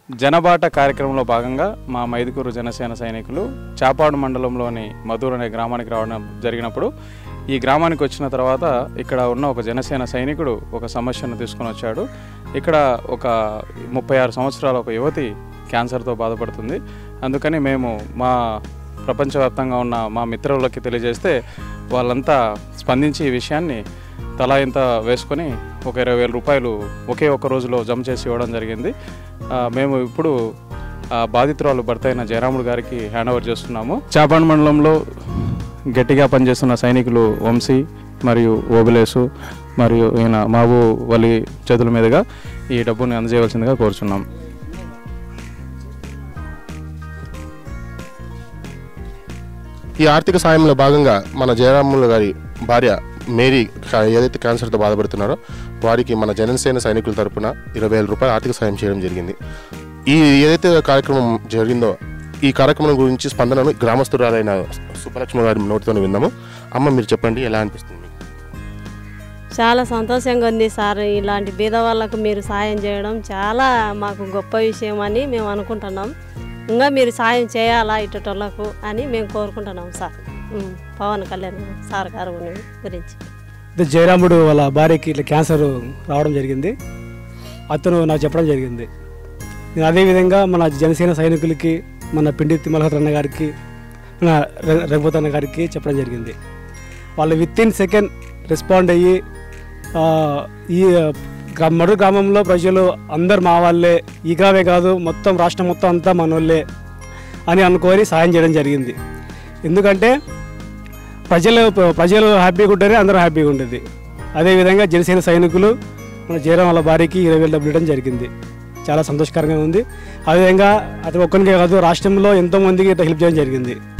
జనబాట కార్యక్రమంలో భాగంగా మా మైదుకూరు జనసేన సైనికులు చాపాడు మండలంలోని మధూర్ అనే గ్రామానికి రావడం జరిగినప్పుడు ఈ గ్రామానికి వచ్చిన తర్వాత ఇక్కడ ఉన్న ఒక జనసేన సైనికుడు ఒక సమస్యను తీసుకొని వచ్చాడు. ఇక్కడ ఒక 36 సంవత్సరాల ఒక యువతి క్యాన్సర్తో బాధపడుతుంది. అందుకని మేము మా ప్రపంచవ్యాప్తంగా ఉన్న మా మిత్రులకి తెలియజేస్తే వాళ్ళంతా స్పందించి ఈ విషయాన్ని తలా ఇంత వేసుకొని ఒక 20,000 రూపాయలు ఒకే ఒక రోజులో జమ చేసి ఇవ్వడం జరిగింది. మేము ఇప్పుడు బాధితురాలు భర్త అయిన జయరాముడు గారికి హ్యాండ్ ఓవర్ చేస్తున్నాము. చాపాడు మండలంలో గట్టిగా పనిచేస్తున్న సైనికులు వంశీ మరియు ఓబులేసు మరియు ఈయన మాబు వలి చేతుల మీదుగా ఈ డబ్బుని అందజేయవలసిందిగా కోరుచున్నాం. ఈ ఆర్థిక సాయంలో భాగంగా మన జయరాములు గారి భార్య మేరీ ఏదైతే క్యాన్సర్తో బాధపడుతున్నారో వారికి మన జనసేన సైనికుల తరపున 20,000 రూపాయలు ఆర్థిక సాయం చేయడం జరిగింది. ఈ ఏదైతే కార్యక్రమం జరిగిందో ఈ కార్యక్రమం గురించి స్పందనను గ్రామస్తురాలైన సుబ్బలక్ష్మి గారి నోటితోనే విందాము. అమ్మ, మీరు చెప్పండి, ఎలా అనిపిస్తుంది? చాలా సంతోషంగా ఉంది సార్. ఇలాంటి బీద వాళ్ళకు మీరు సాయం చేయడం చాలా మాకు గొప్ప విషయం అని మేము అనుకుంటున్నాం. ఇంకా మీరు సాయం చేయాలా ఇటుటోళ్ళకు అని మేము కోరుకుంటున్నాం సార్. పవన్ కళ్యాణ్ సార్ గారు గురించి. జయరాముడు వాళ్ళ భార్యకి ఇట్లా క్యాన్సర్ రావడం జరిగింది. అతను నాకు చెప్పడం జరిగింది. నేను అదేవిధంగా మన జనసేన సైనికులకి, మన పండితి మల్హోత్ర అన్న గారికి, మన రఘుపతి అన్న గారికి చెప్పడం జరిగింది. వాళ్ళు విత్-ఇన్ సెకండ్ రెస్పాండ్ అయ్యి ఈ మడు గ్రామంలో ప్రజలు అందరు మా వాళ్ళే, ఈ గ్రామే కాదు మొత్తం రాష్ట్రం మొత్తం అంతా మన వాళ్ళే అని అనుకొని సాయం చేయడం జరిగింది. ఎందుకంటే ప్రజలు హ్యాపీగా ఉంటేనే అందరూ హ్యాపీగా ఉంటుంది. అదేవిధంగా జనసేన సైనికులు మన జయరాం వాళ్ళ భార్యకి 20,000 డబ్బులు ఇవ్వడం జరిగింది. చాలా సంతోషకరంగా ఉంది. అదేవిధంగా అతను ఒక్కరికే కాదు, రాష్ట్రంలో ఎంతోమందికి హెల్ప్ చేయడం జరిగింది.